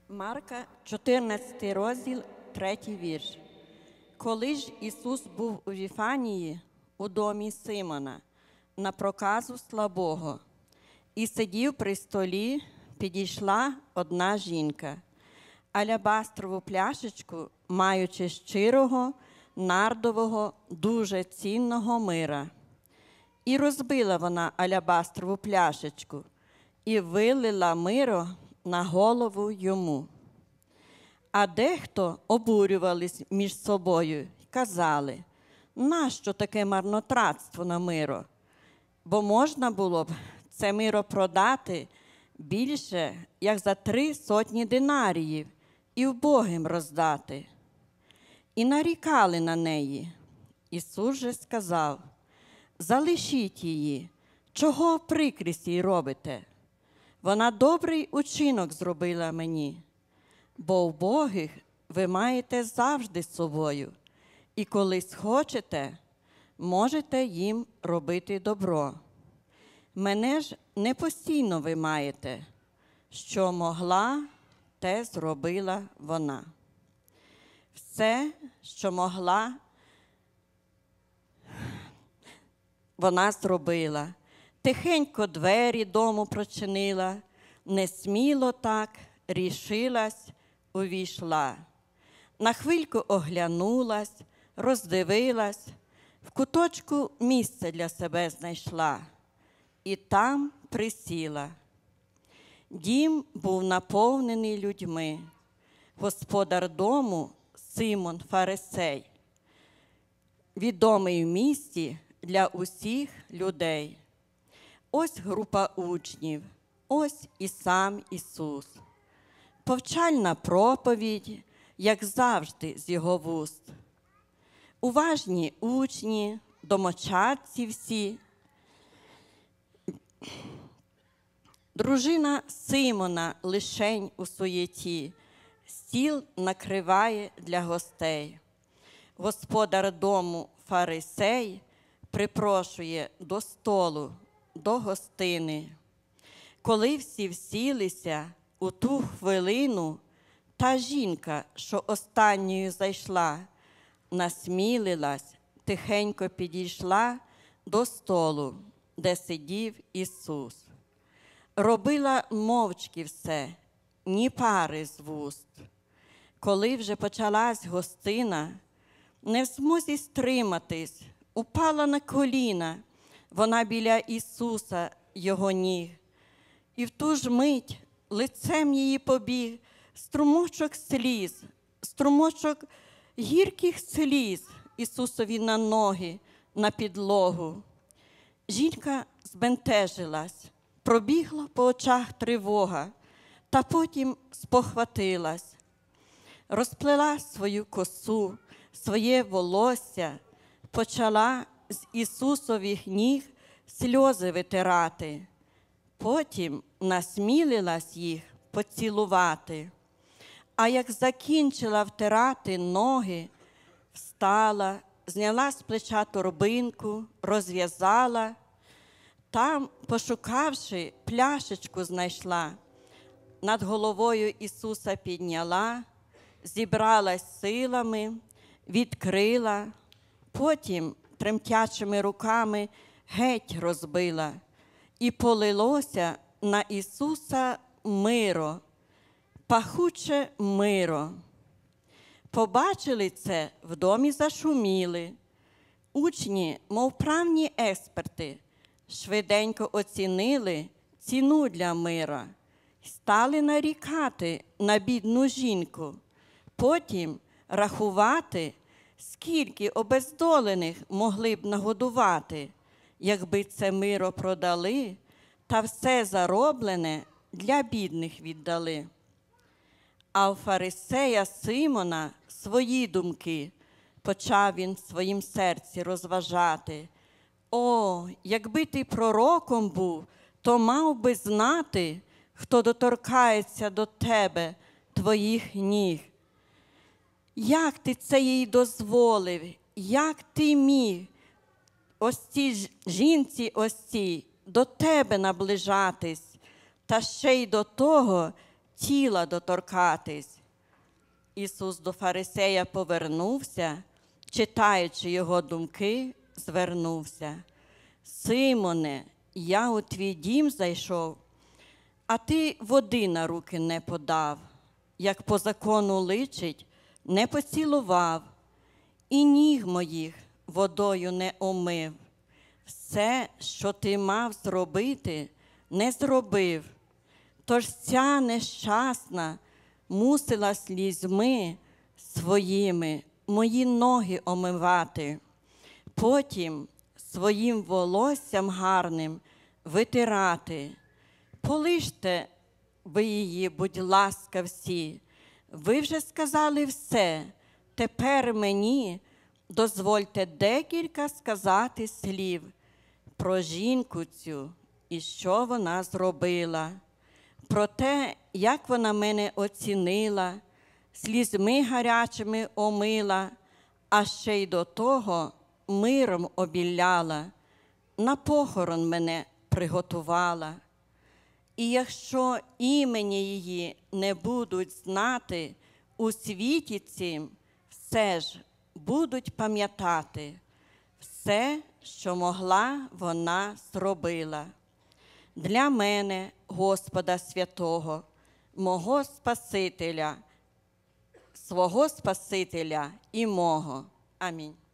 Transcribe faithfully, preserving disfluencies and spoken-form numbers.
Марка, чотирнадцятий розділ, третій вірш. Коли ж Ісус був у Віфанії, у домі Симона, на проказу слабого, і сидів при столі, підійшла одна жінка, алябастрову пляшечку, маючи щирого, нардового, дуже цінного мира. І розбила вона алябастрову пляшечку, і вилила миро на голову йому. А дехто обурювались між собою й казали, нащо таке марнотратство на миро? Бо можна було б це миро продати більше, як за три сотні динаріїв, і вбогим роздати. І нарікали на неї. Ісус же сказав, залишіть її, чого прикрість їй робите? Вона добрий учинок зробила мені, бо вбогих ви маєте завжди з собою, і коли схочете, можете їм робити добро. Мене ж не постійно ви маєте, що могла, те зробила вона. Все, що могла, вона зробила. Тихенько двері дому прочинила, несміло так рішилась, увійшла. На хвильку оглянулась, роздивилась, в куточку місце для себе знайшла і там присіла. Дім був наповнений людьми. Господар дому Симон Фарисей, відомий в місті для усіх людей. Ось група учнів, ось і сам Ісус. Повчальна проповідь, як завжди, з його вуст. Уважні учні, домочадці всі. Дружина Симона лишень у суєті, стіл накриває для гостей. Господар дому Фарисей припрошує до столу, до гостини. Коли всі всілися, у ту хвилину та жінка, що останньою зайшла, насмілилась, тихенько підійшла до столу, де сидів Ісус. Робила мовчки все, ні пари з вуст. Коли вже почалась гостина, не в змозі стриматись, упала на коліна, вона біля Ісуса, його ніг. І в ту ж мить лицем її побіг струмочок сліз, струмочок гірких сліз Ісусові на ноги, на підлогу. Жінка збентежилась, пробігла по очах тривога, та потім спохватилась. Розплела свою косу, своє волосся, почала з Ісусових ніг сльози витирати. Потім насмілилась їх поцілувати. А як закінчила втирати ноги, встала, зняла з плеча торбинку, розв'язала. Там, пошукавши, пляшечку знайшла. Над головою Ісуса підняла, зібралась силами, відкрила. Потім тремтячими руками геть розбила. І полилося на Ісуса миро, пахуче миро. Побачили це, в домі зашуміли. Учні, мов правні експерти, швиденько оцінили ціну для мира. Стали нарікати на бідну жінку. Потім рахувати, скільки обездолених могли б нагодувати, якби це миро продали, та все зароблене для бідних віддали. А у фарисея Симона свої думки почав він в своїм серці розважати. О, якби ти пророком був, то мав би знати, хто доторкається до тебе, твоїх ніг. Як ти це їй дозволив? Як ти міг ось цій жінці ось цій до тебе наближатись, та ще й до того тіла доторкатись. Ісус до фарисея повернувся, читаючи його думки, звернувся. Симоне, я у твій дім зайшов, а ти води на руки не подав, як по закону личить, не поцілував, і ніг моїх водою не омив. Все, що ти мав зробити, не зробив. Тож ця нещасна мусила слізьми своїми мої ноги омивати, потім своїм волоссям гарним витирати. Полижте ви її, будь ласка, всі. Ви вже сказали все, тепер мені дозвольте декілька сказати слів про жінку цю і що вона зробила, про те, як вона мене оцінила, слізьми гарячими омила, а ще й до того миром обіляла, на похорон мене приготувала. І якщо імені її не будуть знати у світі цім, все ж будуть пам'ятати, все, що могла, вона зробила. Для мене, Господа святого, мого Спасителя, свого Спасителя і мого. Амінь.